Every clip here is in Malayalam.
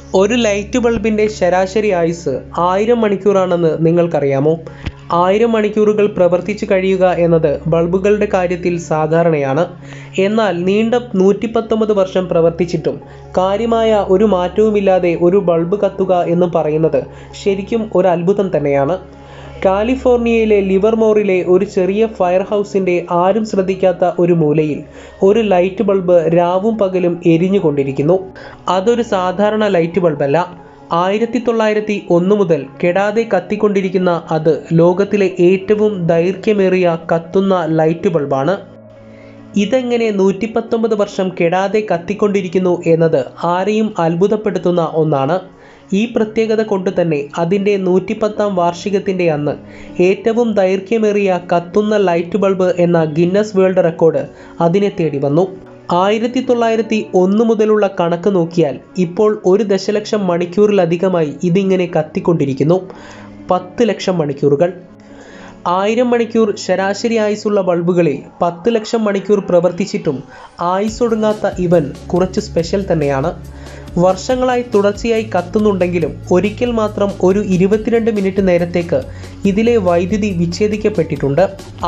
ഒരു ലൈറ്റ് ബൾബിൻ്റെ ശരാശരി ആയുസ്സ് 1000 മണിക്കൂറാണെന്ന് നിങ്ങൾക്കറിയാമോ? 1000 മണിക്കൂറുകൾ പ്രവർത്തിച്ചു കഴിയുക എന്നത് ബൾബുകളുടെ കാര്യത്തിൽ സാധാരണയാണ്. എന്നാൽ നീണ്ട 119 വർഷം പ്രവർത്തിച്ചിട്ടും കാര്യമായ ഒരു മാറ്റവുമില്ലാതെ ഒരു ബൾബ് കത്തുക എന്ന് പറയുന്നത് ശരിക്കും ഒരു അത്ഭുതം തന്നെയാണ്. കാലിഫോർണിയയിലെ ലിവർമോറിലെ ഒരു ചെറിയ ഫയർ ഹൗസിൻ്റെ ആരും ശ്രദ്ധിക്കാത്ത ഒരു മൂലയിൽ ഒരു ലൈറ്റ് ബൾബ് രാവും പകലും എരിഞ്ഞുകൊണ്ടിരിക്കുന്നു. അതൊരു സാധാരണ ലൈറ്റ് ബൾബല്ല. 1901 മുതൽ കെടാതെ കത്തിക്കൊണ്ടിരിക്കുന്ന അത് ലോകത്തിലെ ഏറ്റവും ദൈർഘ്യമേറിയ കത്തുന്ന ലൈറ്റ് ബൾബാണ്. ഇതെങ്ങനെ 119 വർഷം കെടാതെ കത്തിക്കൊണ്ടിരിക്കുന്നു എന്നത് ആരെയും അത്ഭുതപ്പെടുത്തുന്ന ഒന്നാണ്. ഈ പ്രത്യേകത കൊണ്ട് തന്നെ അതിൻ്റെ 110ാം വാർഷികത്തിൻ്റെ അന്ന് ഏറ്റവും ദൈർഘ്യമേറിയ കത്തുന്ന ലൈറ്റ് ബൾബ് എന്ന ഗിന്നസ് വേൾഡ് റെക്കോർഡ് അതിനെ തേടി വന്നു. 1901 മുതലുള്ള കണക്ക് നോക്കിയാൽ ഇപ്പോൾ 1 ദശലക്ഷം മണിക്കൂറിലധികമായി ഇതിങ്ങനെ കത്തിക്കൊണ്ടിരിക്കുന്നു. 10 ലക്ഷം മണിക്കൂറുകൾ. 1000 മണിക്കൂർ ശരാശരി ആയുസ്സുള്ള ബൾബുകളിൽ 10 ലക്ഷം മണിക്കൂർ പ്രവർത്തിച്ചിട്ടും ആയുസ്സൊടുങ്ങാത്ത ഇവൻ കുറച്ച് സ്പെഷ്യൽ തന്നെയാണ്. വർഷങ്ങളായി തുടർച്ചയായി കത്തുന്നുണ്ടെങ്കിലും ഒരിക്കൽ മാത്രം ഒരു 22 മിനിറ്റ് നേരത്തേക്ക് ഇതിലെ വൈദ്യുതി വിച്ഛേദിക്കപ്പെട്ടിട്ടുണ്ട്.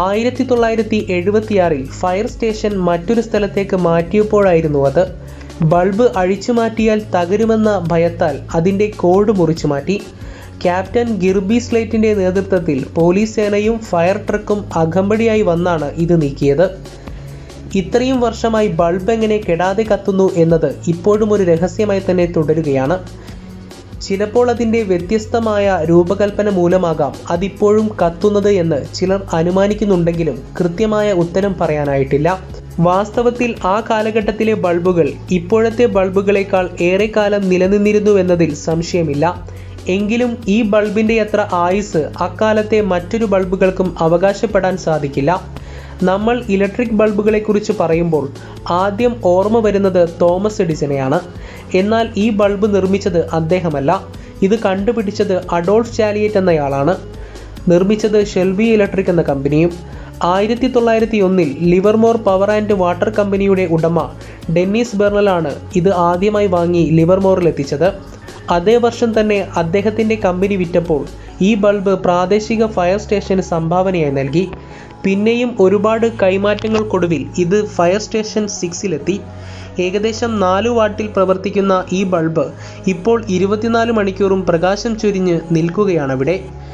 1976-ൽ ഫയർ സ്റ്റേഷൻ മറ്റൊരു സ്ഥലത്തേക്ക് മാറ്റിയപ്പോഴായിരുന്നു അത്. ബൾബ് അഴിച്ചു മാറ്റിയാൽ തകരുമെന്ന ഭയത്താൽ അതിൻ്റെ കോഡ് മുറിച്ചു മാറ്റി. ക്യാപ്റ്റൻ ഗിർബി സ്ലേറ്റിൻ്റെ നേതൃത്വത്തിൽ പോലീസ് സേനയും ഫയർ ട്രക്കും അകമ്പടിയായി വന്നാണ് ഇത് നീക്കിയത്. ഇത്രയും വർഷമായി ബൾബ് എങ്ങനെ കെടാതെ കത്തുന്നു എന്നത് ഇപ്പോഴും ഒരു രഹസ്യമായി തന്നെ തുടരുകയാണ്. ചിലപ്പോൾ അതിൻ്റെ വ്യത്യസ്തമായ രൂപകൽപ്പന മൂലമാകാം അതിപ്പോഴും കത്തുന്നത് എന്ന് ചിലർ അനുമാനിക്കുന്നുണ്ടെങ്കിലും കൃത്യമായ ഉത്തരം പറയാനായിട്ടില്ല. വാസ്തവത്തിൽ ആ കാലഘട്ടത്തിലെ ബൾബുകൾ ഇപ്പോഴത്തെ ബൾബുകളേക്കാൾ ഏറെക്കാലം നിലനിന്നിരുന്നുവെന്നതിൽ സംശയമില്ല. എങ്കിലും ഈ ബൾബിൻ്റെ അത്ര ആയുസ് അക്കാലത്തെ മറ്റൊരു ബൾബുകൾക്കും അവകാശപ്പെടാൻ സാധിക്കില്ല. നമ്മൾ ഇലക്ട്രിക് ബൾബുകളെക്കുറിച്ച് പറയുമ്പോൾ ആദ്യം ഓർമ്മ വരുന്നത് തോമസ് എഡിസനെയാണ്. എന്നാൽ ഈ ബൾബ് നിർമ്മിച്ചത് അദ്ദേഹമല്ല. ഇത് കണ്ടുപിടിച്ചത് അഡോൾഫ് ചാലിയറ്റ് എന്നയാളാണ്. നിർമ്മിച്ചത് ഷെൽബി ഇലക്ട്രിക് എന്ന കമ്പനിയും. 1901-ൽ ലിവർമോർ പവർ ആൻഡ് വാട്ടർ കമ്പനിയുടെ ഉടമ ഡെന്നിസ് ബെർണലാണ് ഇത് ആദ്യമായി വാങ്ങി ലിവർമോറിൽ എത്തിച്ചത്. അതേ വർഷം തന്നെ അദ്ദേഹത്തിൻ്റെ കമ്പനി വിറ്റപ്പോൾ ഈ ബൾബ് പ്രാദേശിക ഫയർ സ്റ്റേഷന് സംഭാവനയായി നൽകി. പിന്നെയും ഒരുപാട് കൈമാറ്റങ്ങൾക്കൊടുവിൽ ഇത് ഫയർ സ്റ്റേഷൻ 6-ലെത്തി. ഏകദേശം 4 വാട്ടിൽ പ്രവർത്തിക്കുന്ന ഈ ബൾബ് ഇപ്പോൾ 24 മണിക്കൂറും പ്രകാശം ചൊരിഞ്ഞ് നിൽക്കുകയാണവിടെ.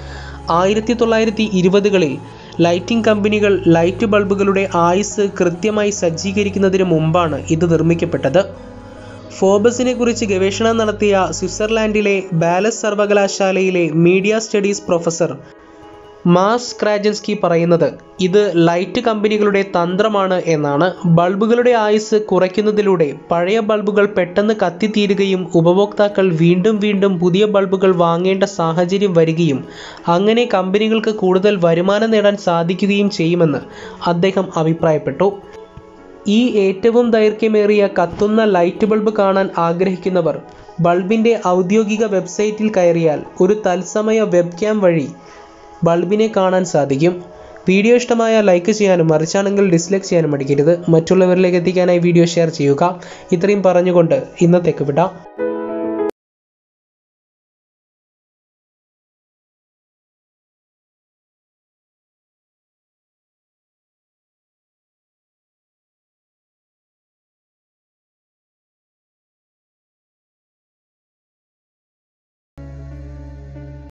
1920-കളിൽ ലൈറ്റിംഗ് കമ്പനികൾ ലൈറ്റ് ബൾബുകളുടെ ആയുസ് കൃത്യമായി സജ്ജീകരിക്കുന്നതിന് മുമ്പാണ് ഇത് നിർമ്മിക്കപ്പെട്ടത്. ഫോബസിനെ കുറിച്ച് ഗവേഷണം നടത്തിയ സ്വിറ്റ്സർലാൻഡിലെ ബാലസ് സർവകലാശാലയിലെ മീഡിയ സ്റ്റഡീസ് പ്രൊഫസർ മാർസ് ക്രാജൻസ്കി പറയുന്നത് ഇത് ലൈറ്റ് കമ്പനികളുടെ തന്ത്രമാണ് എന്നാണ്. ബൾബുകളുടെ ആയുസ് കുറയ്ക്കുന്നതിലൂടെ പഴയ ബൾബുകൾ പെട്ടെന്ന് കത്തിത്തീരുകയും ഉപഭോക്താക്കൾ വീണ്ടും വീണ്ടും പുതിയ ബൾബുകൾ വാങ്ങേണ്ട സാഹചര്യം വരികയും അങ്ങനെ കമ്പനികൾക്ക് കൂടുതൽ വരുമാനം നേടാൻ സാധിക്കുകയും ചെയ്യുമെന്ന് അദ്ദേഹം അഭിപ്രായപ്പെട്ടു. ഈ ഏറ്റവും ദൈർഘ്യമേറിയ കത്തുന്ന ലൈറ്റ് ബൾബ് കാണാൻ ആഗ്രഹിക്കുന്നവർ ബൾബിൻ്റെ ഔദ്യോഗിക വെബ്സൈറ്റിൽ കയറിയാൽ ഒരു തത്സമയ വെബ്ക്യാം വഴി ബൾബിനെ കാണാൻ സാധിക്കും. വീഡിയോ ഇഷ്ടമായ ലൈക്ക് ചെയ്യാനും മറിച്ചാണെങ്കിൽ ഡിസ്ലൈക്ക് ചെയ്യാനും മടിക്കരുത്. മറ്റുള്ളവരിലേക്ക് എത്തിക്കാനായി വീഡിയോ ഷെയർ ചെയ്യുക. ഇത്രയും പറഞ്ഞുകൊണ്ട് ഇന്നത്തേക്ക് വിടാം.